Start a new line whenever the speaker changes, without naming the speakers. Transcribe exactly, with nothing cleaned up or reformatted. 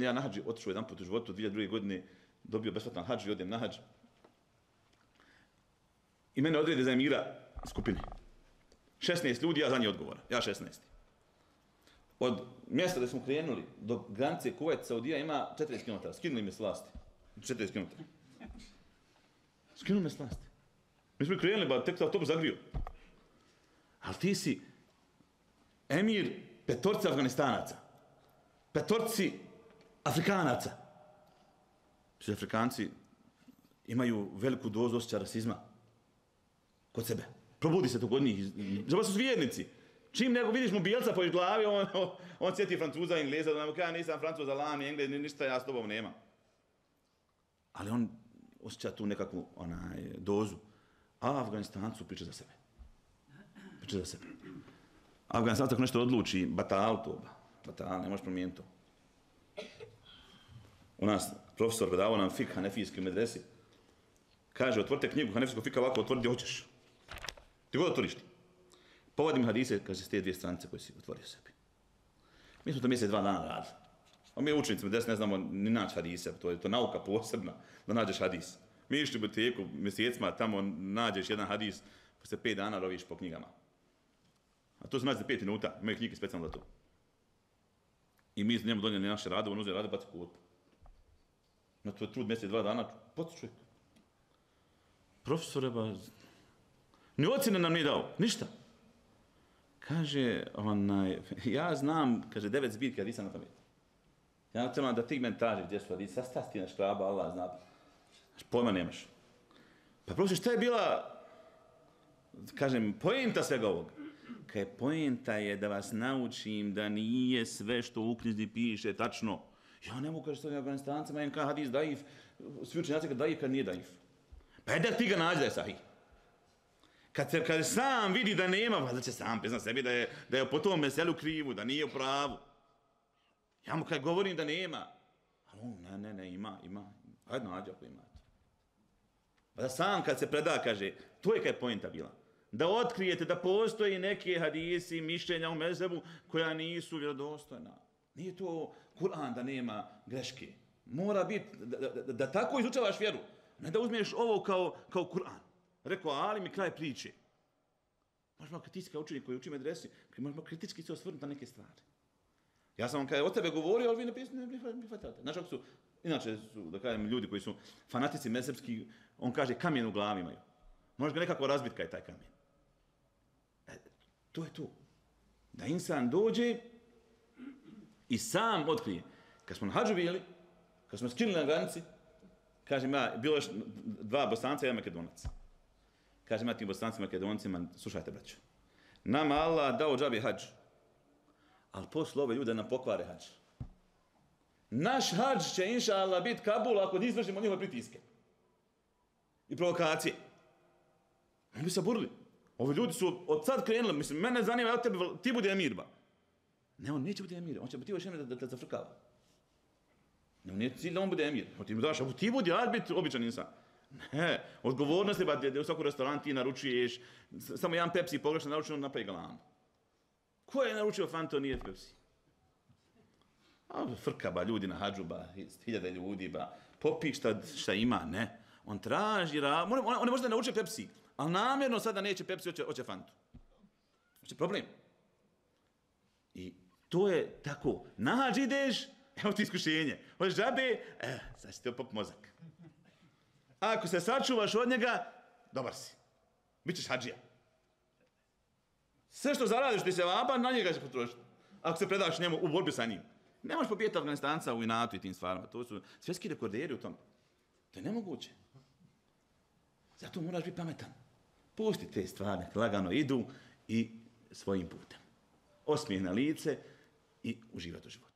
ja na hadži otišao jedan put u životu, dvije druge godine, dobio besplatan hadž i odem na hadž. I mene odrede za emira skupine. šesnaest ljudi, ja za nje odgovoran. Ja šesnaest. Od mjesta gdje smo krenuli do granice Kuvajt, Saudija ima četrdeset kilometara. Skinuli me s vlasti. četrdeset kilometara. Skinuli me s vlasti. Mi smo krenuli, ba tek autobus zagrio. Ali ti si emir petorci Afganistanaca. Petorci Afrikanaca. Svi Afrikanci imaju veliku dozu osjećaja rasizma kod sebe. Probudi se to kod njih. Zaba su vjernici. Čim nego vidiš mu bijelca po glavi, on, on, on sjeti Francuza, Engleza, da nam kaže, ja nisam Francuz, Alan, Englez, ništa ja s tobom nema. Ali on osjeća tu nekakvu onaj, dozu. A Afganistancu priča za sebe. Priča za sebe. Afganistancu tako nešto odluči, batal to, batal, ne možeš promijeniti to. U nas profesor predavao nam fik hanefijski u medresi. Kaže, otvorite knjigu hanefijskog fika ovako, otvori gdje hoćeš. Ti god otvoriš ti. Povadim hadise, kaže, s te dvije stranice koje si otvorio sebi. Mi smo to mjesec dva dana radili. A mi učenici medresi ne znamo ni naći hadise, to je to nauka posebna, da nađeš hadis. Mi išli u biblioteku mjesecima, tamo nađeš jedan hadis, posle pet dana roviš po knjigama. A to se nađe za pet minuta, imaju knjige specijalno za to. I mi njemu donijeli naše radove, on uzeli rade, baci kod. Na to je trud mjesec dva dana, poti čovjek. Profesore, ba, ni ocjene nam nije dao, ništa. Kaže, onaj, ja znam, kaže, devet zbirki hadisa na pamet. Ja trebam da ti meni tražiš gdje su hadisi, sad stas ti na škraba, Allah zna. Pojma nemaš. Pa profesor, šta je bila, kažem, poenta svega ovoga? Kaj poenta je da vas naučim da nije sve što u knjizi piše tačno. Ja ne mogu kaži sa Afganistancima, im kaže hadis daif, svi učenjaci kad daif, kad nije daif. Pa je da ti ga nađi da je sahih. Kad, se, kad sam vidi da nema, pa da će sam prizna sebi da je, da je po tom meselu krivu, da nije u pravu. Ja mu kad govorim da nema, ali on, ne, ne, ne, ima, ima. Hajde nađi ako imate. Pa da sam kad se preda, kaže, to je kaj poenta bila. Da otkrijete da postoji neke hadisi, mišljenja u mezhebu koja nisu vjerodostojna. Nije to Kur'an da nema greške. Mora biti, da, da, da, da tako izučavaš vjeru. Ne da uzmeš ovo kao, kao Kur'an. Rekao, ali mi kraj priče. Možemo kritički kao učenik koji uči medresi, možemo kritički se osvrnuti na neke stvari. Ja sam vam kada od tebe govorio, ali vi ne, ne prihvatate. Znači, ako su, inače su, da kažem, ljudi koji su fanatici mezhebski, on kaže kamen u glavi imaju. Možeš ga nekako razbiti kaj je taj kamen. E, to je to. Da insan dođe i sam otkrije. Kad smo na hadžu bili, kad smo skinuli na granici, kažem ja, bilo još dva Bosanca i jedan Makedonac. Kažem ja tim Bosancima i Makedoncima, slušajte braću, nama Allah dao džabe hadž, ali posle ove ljude nam pokvare hadž. Naš hadž će inša Allah biti Kabul ako izvršimo njihove pritiske i provokacije. Oni bi se burili. Ovi ljudi su od sad krenuli, mislim, mene zanima da tebi, ti budi emir, ba. Ne, on neće biti emir, on će biti još emir da te zafrkava. Ne, on nije cilj da on bude emir, on ti mu daš, ti budi, ja biti običan insan. Ne, odgovornost je ba, da u svaku restoran ti naručuješ, samo jedan Pepsi pogrešno naručio, on napravi galamu. Ko je naručio Fanto, nije Pepsi? A, frka, ba, ljudi na hadžu, ba, hiljade ljudi, ba, popi šta, šta ima, ne. On traži, on, on, on ne može da nauči Pepsi, ali namjerno sada neće Pepsi, hoće, hoće Fantu. Hoće problem. I to je tako. Na hadž ideš, evo ti iskušenje. Hoćeš džabe, eh, sad će ti opop mozak. A ako se sačuvaš od njega, dobar si. Bićeš hadžija. Sve što zaradiš ti se vaba, na njega će potrošiti. Ako se predaš njemu u borbi sa njim. Ne možeš pobijeti Afganistanca u inatu i tim stvarima. To su svjetski rekorderi u tom. To je nemoguće. Zato moraš biti pametan. Pusti te stvari, lagano idu i svojim putem. Osmijeh na lice i uživati u životu.